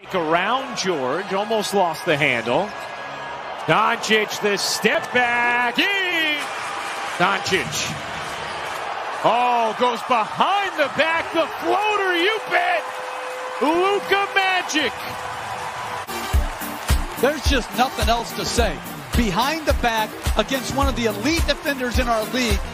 Around George, almost lost the handle. Doncic, the step back. Doncic. Oh, goes behind the back. The floater, you bet. Luka magic. There's just nothing else to say. Behind the back against one of the elite defenders in our league.